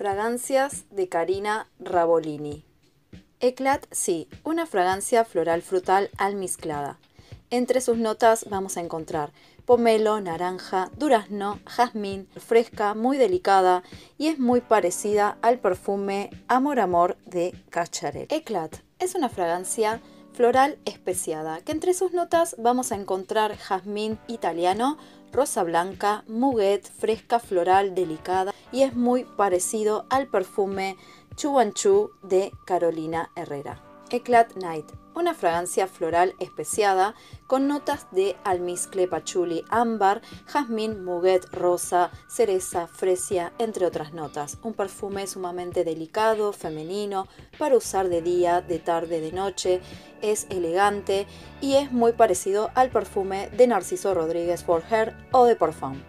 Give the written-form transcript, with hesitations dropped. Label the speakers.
Speaker 1: Fragancias de Carina Rabolini. Eclat, sí, una fragancia floral frutal almizclada. Entre sus notas vamos a encontrar pomelo, naranja, durazno, jazmín, fresca, muy delicada y es muy parecida al perfume Amor Amor de Cacharel. Eclat es una fragancia floral especiada que entre sus notas vamos a encontrar jazmín italiano, rosa blanca, muguet, fresca floral delicada y es muy parecido al perfume Chuanchu de Carolina Herrera. Eclat Night, una fragancia floral especiada con notas de almizcle, pachuli, ámbar, jazmín, muguet, rosa, cereza, fresia, entre otras notas. Un perfume sumamente delicado, femenino, para usar de día, de tarde, de noche. Es elegante y es muy parecido al perfume de Narciso Rodríguez For Her o de Parfum.